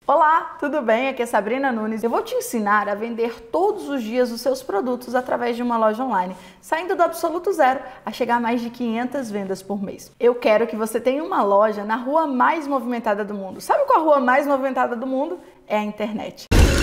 Olá, tudo bem? Aqui é Sabrina Nunes. Eu vou te ensinar a vender todos os dias os seus produtos através de uma loja online, saindo do absoluto zero a chegar a mais de 500 vendas por mês. Eu quero que você tenha uma loja na rua mais movimentada do mundo. Sabe qual a rua mais movimentada do mundo? É a internet.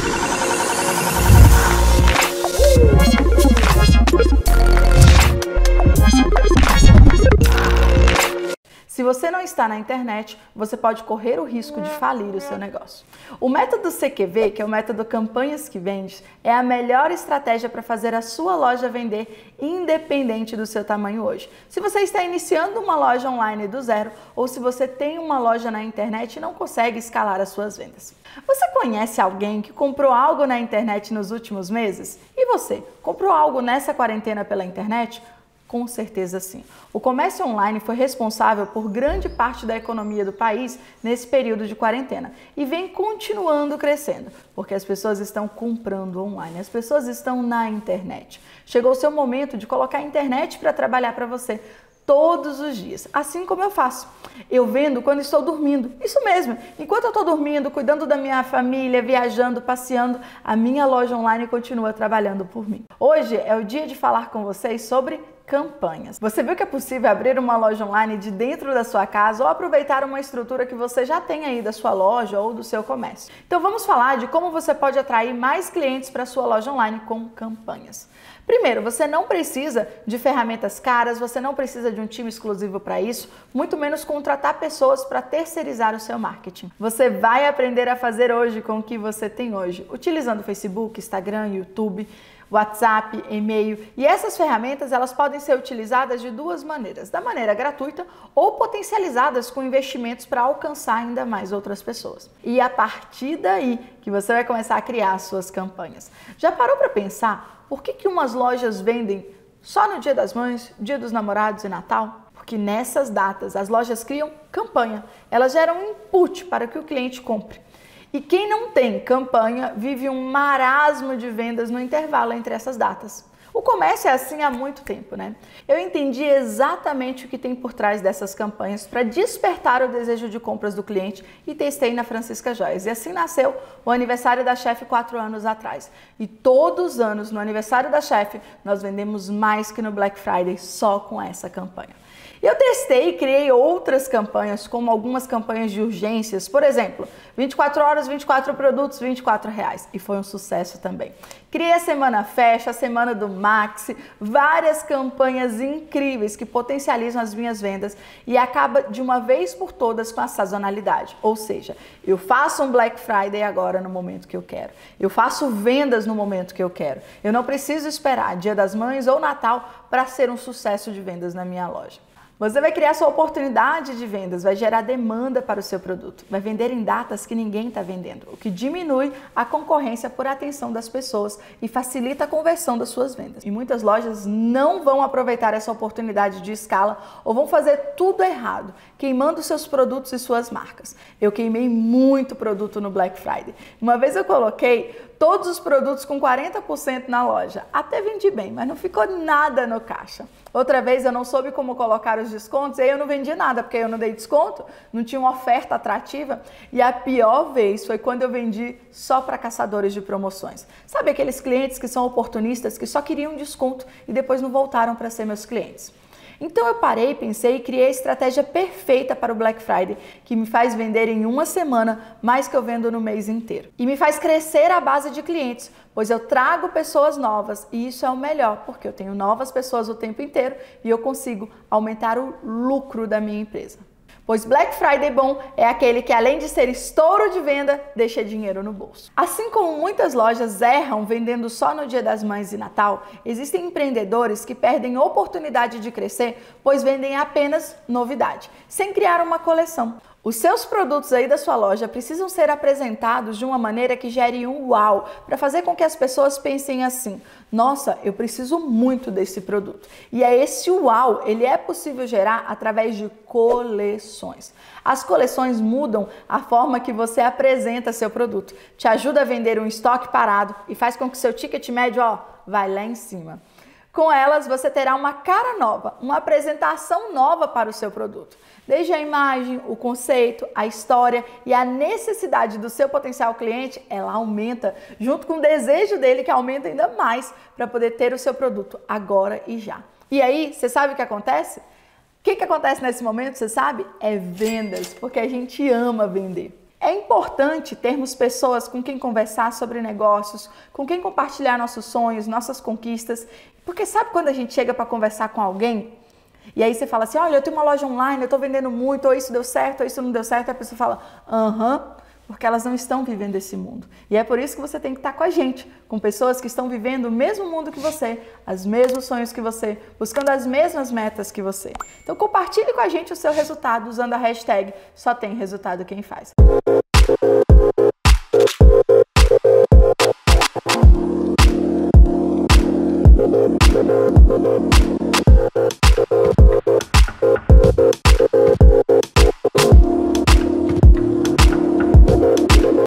Se você não está na internet, você pode correr o risco de falir o seu negócio. O método CQV, que é o método Campanhas que Vendes, é a melhor estratégia para fazer a sua loja vender independente do seu tamanho hoje. Se você está iniciando uma loja online do zero ou se você tem uma loja na internet e não consegue escalar as suas vendas. Você conhece alguém que comprou algo na internet nos últimos meses? E você, comprou algo nessa quarentena pela internet? Com certeza sim. O comércio online foi responsável por grande parte da economia do país nesse período de quarentena e vem continuando crescendo, porque as pessoas estão comprando online, as pessoas estão na internet. Chegou o seu momento de colocar a internet para trabalhar para você todos os dias, assim como eu faço. Eu vendo quando estou dormindo, isso mesmo. Enquanto eu estou dormindo, cuidando da minha família, viajando, passeando, a minha loja online continua trabalhando por mim. Hoje é o dia de falar com vocês sobre campanhas. Você viu que é possível abrir uma loja online de dentro da sua casa ou aproveitar uma estrutura que você já tem aí da sua loja ou do seu comércio. Então vamos falar de como você pode atrair mais clientes para a sua loja online com campanhas. Primeiro, você não precisa de ferramentas caras, você não precisa de um time exclusivo para isso, muito menos contratar pessoas para terceirizar o seu marketing. Você vai aprender a fazer hoje com o que você tem hoje, utilizando Facebook, Instagram, YouTube, WhatsApp, e-mail, e essas ferramentas elas podem ser utilizadas de duas maneiras, da maneira gratuita ou potencializadas com investimentos para alcançar ainda mais outras pessoas. E a partir daí que você vai começar a criar as suas campanhas. Já parou para pensar por que umas lojas vendem só no Dia das Mães, Dia dos Namorados e Natal? Porque nessas datas as lojas criam campanha, elas geram um input para que o cliente compre. E quem não tem campanha vive um marasmo de vendas no intervalo entre essas datas. O comércio é assim há muito tempo, né? Eu entendi exatamente o que tem por trás dessas campanhas para despertar o desejo de compras do cliente e testei na Francisca Joias. E assim nasceu o aniversário da chefe 4 anos atrás. E todos os anos, no aniversário da chefe, nós vendemos mais que no Black Friday só com essa campanha. Eu testei e criei outras campanhas, como algumas campanhas de urgências, por exemplo, 24 horas, 24 produtos, R$24, e foi um sucesso também. Criei a Semana Fecha, a Semana do Maxi, várias campanhas incríveis que potencializam as minhas vendas e acaba de uma vez por todas com a sazonalidade, ou seja, eu faço um Black Friday agora no momento que eu quero, eu faço vendas no momento que eu quero, eu não preciso esperar Dia das Mães ou Natal para ser um sucesso de vendas na minha loja. Você vai criar sua oportunidade de vendas, vai gerar demanda para o seu produto, vai vender em datas que ninguém está vendendo, o que diminui a concorrência por atenção das pessoas e facilita a conversão das suas vendas. E muitas lojas não vão aproveitar essa oportunidade de escala ou vão fazer tudo errado, queimando seus produtos e suas marcas. Eu queimei muito produto no Black Friday. Uma vez eu coloquei todos os produtos com 40% na loja. Até vendi bem, mas não ficou nada no caixa. Outra vez eu não soube como colocar os descontos e aí eu não vendi nada, porque eu não dei desconto, não tinha uma oferta atrativa. E a pior vez foi quando eu vendi só para caçadores de promoções. Sabe aqueles clientes que são oportunistas, que só queriam desconto e depois não voltaram para ser meus clientes? Então eu parei, pensei e criei a estratégia perfeita para o Black Friday, que me faz vender em uma semana mais que eu vendo no mês inteiro. E me faz crescer a base de clientes, pois eu trago pessoas novas e isso é o melhor, porque eu tenho novas pessoas o tempo inteiro e eu consigo aumentar o lucro da minha empresa. Pois Black Friday bom é aquele que, além de ser estouro de venda, deixa dinheiro no bolso. Assim como muitas lojas erram vendendo só no Dia das Mães e Natal, existem empreendedores que perdem oportunidade de crescer, pois vendem apenas novidade, sem criar uma coleção. Os seus produtos aí da sua loja precisam ser apresentados de uma maneira que gere um uau, para fazer com que as pessoas pensem assim: nossa, eu preciso muito desse produto. E é esse uau, ele é possível gerar através de coleções. As coleções mudam a forma que você apresenta seu produto, te ajuda a vender um estoque parado e faz com que seu ticket médio, vai lá em cima. Com elas, você terá uma cara nova, uma apresentação nova para o seu produto. Desde a imagem, o conceito, a história e a necessidade do seu potencial cliente, ela aumenta, junto com o desejo dele, que aumenta ainda mais para poder ter o seu produto agora e já. E aí, você sabe o que acontece? O que acontece nesse momento, você sabe? É vendas, porque a gente ama vender. É importante termos pessoas com quem conversar sobre negócios, com quem compartilhar nossos sonhos, nossas conquistas. Porque sabe quando a gente chega para conversar com alguém e aí você fala assim, olha, eu tenho uma loja online, eu estou vendendo muito, ou isso deu certo, ou isso não deu certo, e a pessoa fala, porque elas não estão vivendo esse mundo. E é por isso que você tem que estar com a gente, com pessoas que estão vivendo o mesmo mundo que você, os mesmos sonhos que você, buscando as mesmas metas que você. Então compartilhe com a gente o seu resultado usando a hashtag Só Tem Resultado Quem Faz.